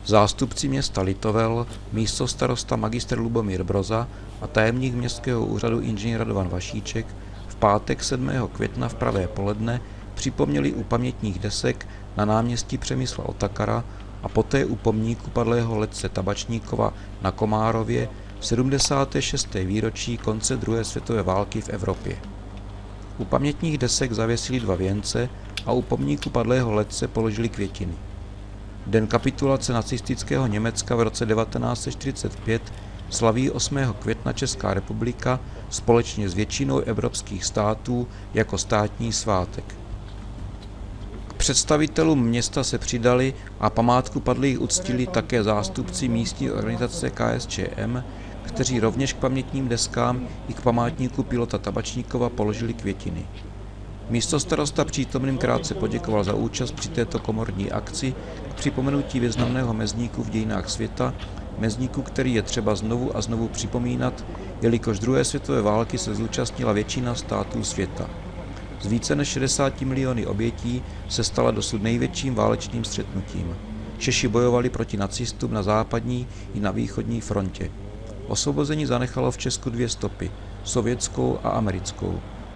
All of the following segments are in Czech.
Zástupci města Litovel, místostarosta magistr Lubomír Broza a tajemník městského úřadu inženýr Radovan Vašíček v pátek 7. května v pravé poledne připomněli u pamětních desek na náměstí Přemysla Otakara a poté u pomníku padlého letce Tabačníkova na Komárově 76. výročí konce druhé světové války v Evropě. U pamětních desek zavěsili 2 věnce a u pomníku padlého letce položili květiny. Den kapitulace nacistického Německa v roce 1945 slaví 8. května Česká republika společně s většinou evropských států jako státní svátek. K představitelům města se přidali a památku padlých uctili také zástupci místní organizace KSČM, kteří rovněž k pamětním deskám i k památníku pilota Tabačníkova položili květiny. Místostarosta přítomným krátce poděkoval za účast při této komorní akci k připomenutí významného mezníku v dějinách světa, mezníku, který je třeba znovu a znovu připomínat, jelikož druhé světové války se zúčastnila většina států světa. Z více než 60 miliony obětí se stala dosud největším válečným střetnutím. Češi bojovali proti nacistům na západní i na východní frontě. Osvobození zanechalo v Česku 2 stopy, sovětskou a americkou.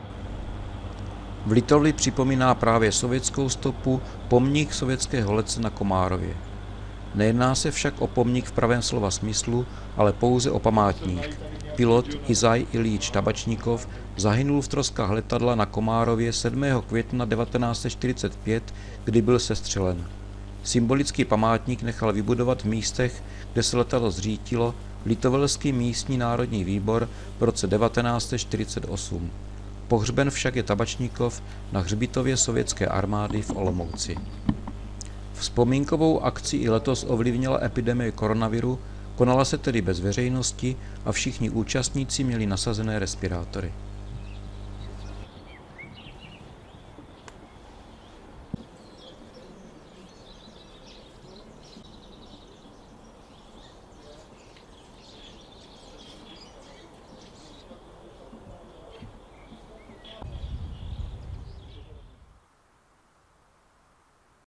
V Litovli připomíná právě sovětskou stopu pomník sovětského letce na Komárově. Nejedná se však o pomník v pravém slova smyslu, ale pouze o památník. Pilot Izaj Iljič Tabačníkov zahynul v troskách letadla na Komárově 7. května 1945, kdy byl sestřelen. Symbolický památník nechal vybudovat v místech, kde se letadlo zřítilo, Litovelský místní národní výbor v roce 1948. Pohřben však je Tabačníkov na hřbitově sovětské armády v Olomouci. Vzpomínkovou akci i letos ovlivnila epidemie koronaviru, konala se tedy bez veřejnosti a všichni účastníci měli nasazené respirátory.